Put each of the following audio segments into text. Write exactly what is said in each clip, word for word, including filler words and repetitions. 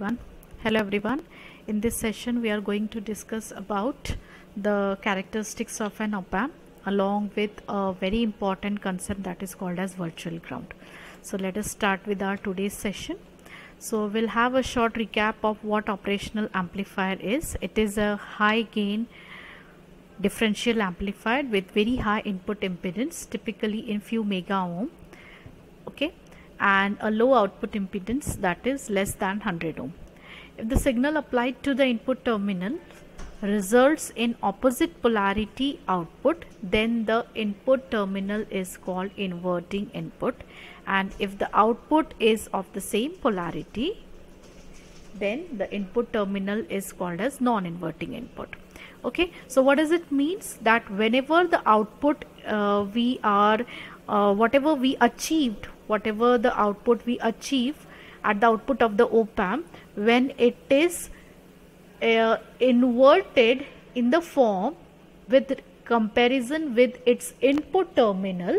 everyone. Hello everyone. In this session we are going to discuss about the characteristics of an op-amp along with a very important concept that is called as virtual ground. So let us start with our today's session. So we'll have a short recap of what operational amplifier is. It is a high gain differential amplifier with very high input impedance, typically in few mega ohm. Okay. And a low output impedance that is less than one hundred ohm. If the signal applied to the input terminal results in opposite polarity output, then the input terminal is called inverting input, and if the output is of the same polarity, then the input terminal is called as non-inverting input. Okay, so what does it means? That whenever the output uh, we are uh, whatever we achieved whatever the output we achieve at the output of the op-amp, when it is uh, inverted in the form with comparison with its input terminal,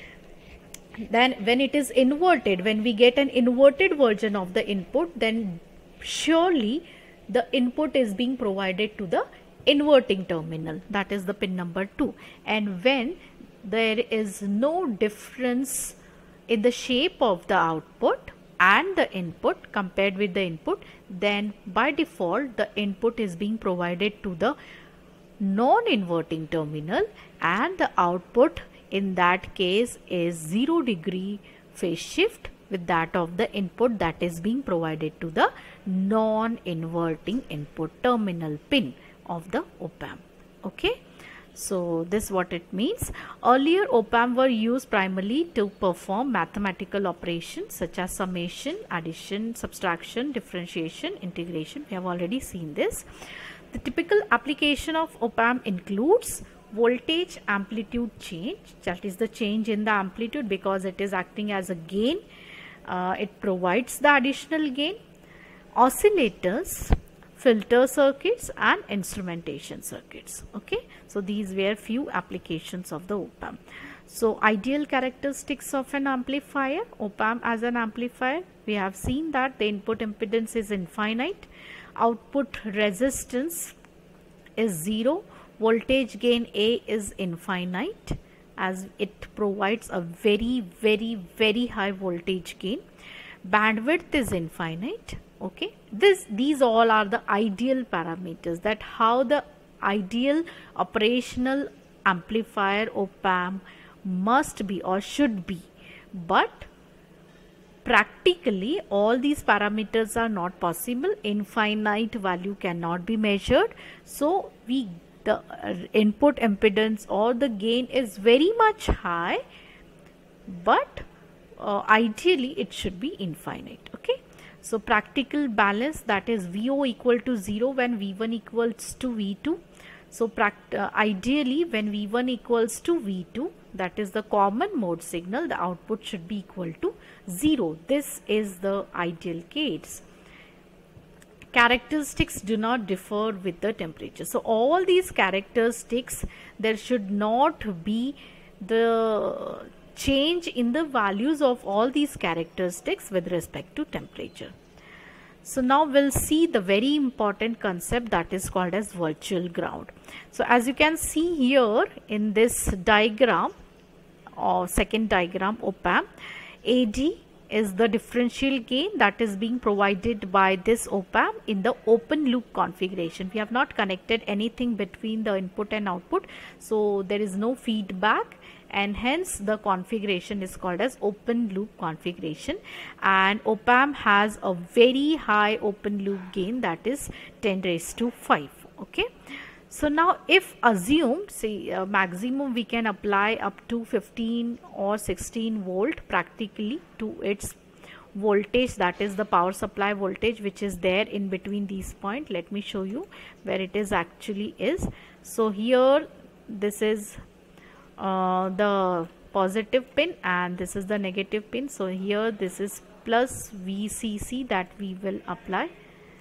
then when it is inverted, when we get an inverted version of the input, then surely the input is being provided to the inverting terminal, that is the pin number two. And when there is no difference in the shape of the output and the input compared with the input, then by default the input is being provided to the non-inverting terminal, and the output in that case is zero degree phase shift with that of the input that is being provided to the non-inverting input terminal pin of the op-amp. Okay. So this what it means. Earlier op-amp were used primarily to perform mathematical operations such as summation, addition, subtraction, differentiation, integration. We have already seen this. The typical application of op-amp includes voltage amplitude change, that is the change in the amplitude because it is acting as a gain. Uh, it provides the additional gain. Oscillators, filter circuits and instrumentation circuits. Okay, so these were few applications of the op-amp. So ideal characteristics of an amplifier, op-amp as an amplifier, we have seen that the input impedance is infinite, output resistance is zero, voltage gain A is infinite as it provides a very very very high voltage gain, bandwidth is infinite. Okay, this these all are the ideal parameters, that how the ideal operational amplifier op-amp must be or should be. But practically all these parameters are not possible. Infinite value cannot be measured, so we the input impedance or the gain is very much high, but uh, ideally it should be infinite. Okay. So practical balance, that is V O equal to zero when V one equals to V two. So uh, ideally when V one equals to V two, that is the common mode signal, the output should be equal to zero. This is the ideal case. Characteristics do not differ with the temperature. So all these characteristics, there should not be the change in the values of all these characteristics with respect to temperature. So now we'll see the very important concept that is called as virtual ground. So as you can see here in this diagram or second diagram op-amp, A D is the differential gain that is being provided by this op-amp in the open loop configuration. We have not connected anything between the input and output, so there is no feedback, and hence the configuration is called as open loop configuration. And op-amp has a very high open loop gain, that is ten raised to five. Okay. So now if assumed, say uh, maximum we can apply up to fifteen or sixteen volt practically to its voltage, that is the power supply voltage which is there in between these points. Let me show you where it is actually is. So here this is uh, the positive pin and this is the negative pin. So here this is plus V C C that we will apply.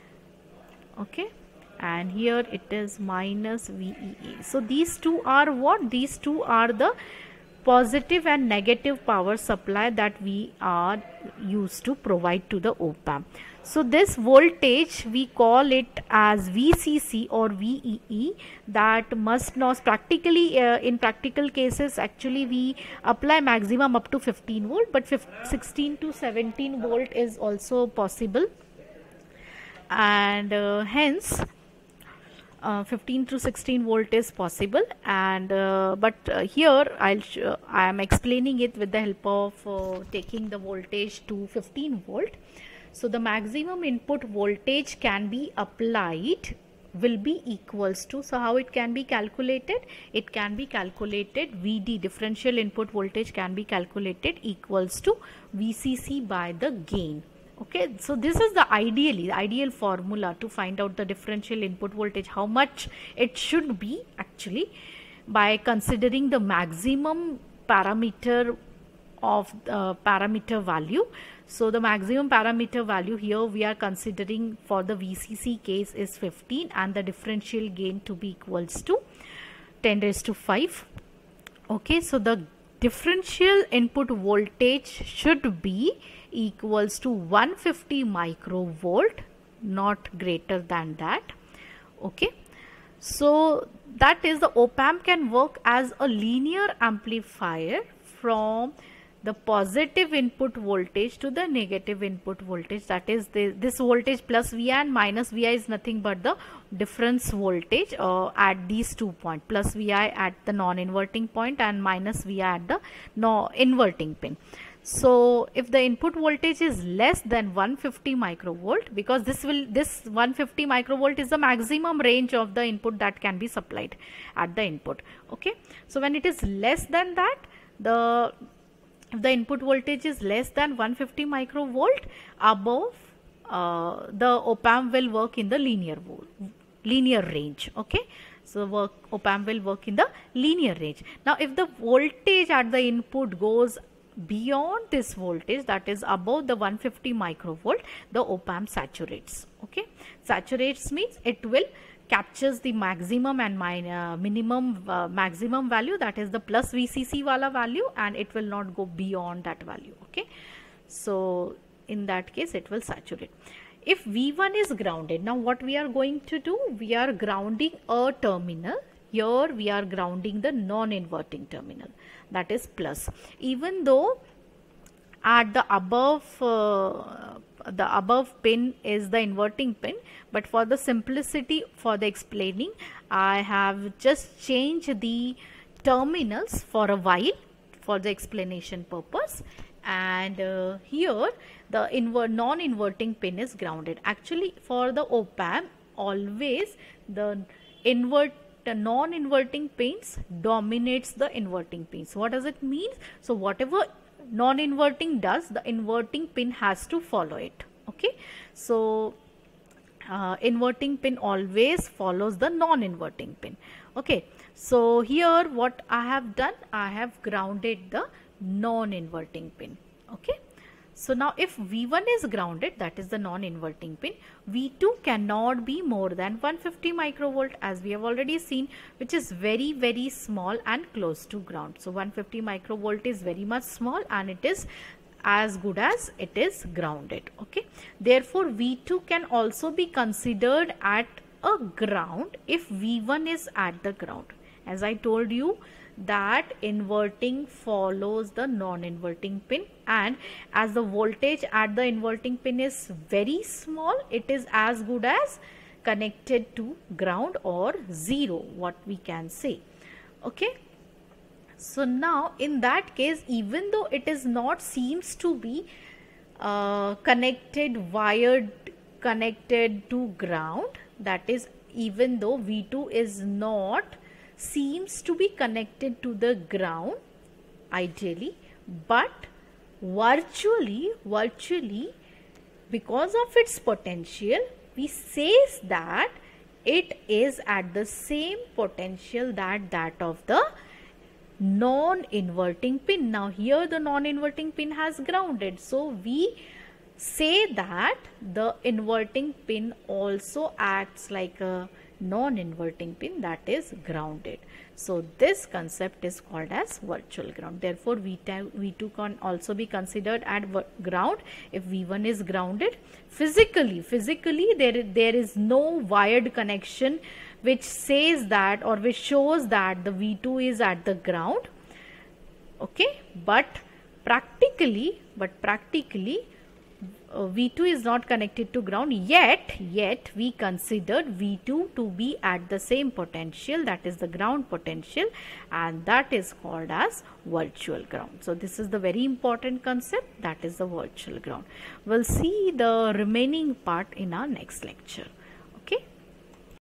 Okay. And here it is minus V E E. So these two are what? These two are the positive and negative power supply that we are used to provide to the op-amp. So this voltage, we call it as V C C or V E E, that must not practically uh, in practical cases actually we apply maximum up to fifteen volt, but sixteen to seventeen volt is also possible, and uh, hence uh, fifteen to sixteen volt is possible. And uh, but uh, here I'll uh, I am explaining it with the help of uh, taking the voltage to fifteen volt. So the maximum input voltage can be applied will be equals to, so how it can be calculated? It can be calculated, V D, differential input voltage, can be calculated equals to V C C by the gain. Okay, so this is the ideally the ideal formula to find out the differential input voltage, how much it should be actually, by considering the maximum parameter of the parameter value. So the maximum parameter value here we are considering for the V C C case is fifteen, and the differential gain to be equals to ten raised to five. Okay, so the differential input voltage should be equals to one hundred fifty microvolt, not greater than that. Okay, so that is, the op-amp can work as a linear amplifier from the positive input voltage to the negative input voltage, that is the, this voltage plus Vi and minus Vi is nothing but the difference voltage uh, at these two points, plus Vi at the non-inverting point and minus Vi at the no inverting pin. So if the input voltage is less than one hundred fifty microvolt, because this will this one hundred fifty microvolt is the maximum range of the input that can be supplied at the input. Okay, so when it is less than that, the if the input voltage is less than one hundred fifty microvolt, above uh, the op-amp will work in the linear linear range. Okay, so work op-amp will work in the linear range. Now if the voltage at the input goes beyond this voltage, that is above the one hundred fifty microvolt, the op-amp saturates. Okay, saturates means it will captures the maximum and my uh, minimum uh, maximum value, that is the plus V C C wala value, and it will not go beyond that value. Okay, so in that case it will saturate. If V one is grounded, now what we are going to do, we are grounding a terminal. Here we are grounding the non-inverting terminal, that is plus. Even though at the above uh, the above pin is the inverting pin, but for the simplicity for the explaining, I have just changed the terminals for a while for the explanation purpose, and uh, here the invert non-inverting pin is grounded. Actually for the op-amp, always the invert the non-inverting pins dominates the inverting pins. What does it mean? So whatever non-inverting does, the inverting pin has to follow it. Okay, so uh, inverting pin always follows the non-inverting pin. Okay, so here what I have done, I have grounded the non-inverting pin. Okay, so now if V one is grounded, that is the non-inverting pin, V two cannot be more than one hundred fifty microvolt, as we have already seen, which is very very small and close to ground. So one hundred fifty microvolt is very much small and it is as good as it is grounded. Okay, therefore V two can also be considered at a ground if V one is at the ground. As I told you that inverting follows the non-inverting pin, and as the voltage at the inverting pin is very small, it is as good as connected to ground or zero, what we can say. Okay, so now in that case, even though it is not seems to be uh, connected wired connected to ground, that is even though V two is not seems to be connected to the ground ideally, but virtually virtually because of its potential, we says that it is at the same potential that that of the non-inverting pin. Now here the non-inverting pin has grounded, so we say that the inverting pin also acts like a non-inverting pin that is grounded. So this concept is called as virtual ground. Therefore V two can also be considered at ground if V one is grounded. Physically, physically there, there is no wired connection which says that or which shows that the V two is at the ground. Okay, but practically, but practically uh, V two is not connected to ground, yet, yet we considered V two to be at the same potential, that is the ground potential, and that is called as virtual ground. So this is the very important concept, that is the virtual ground. We'll see the remaining part in our next lecture.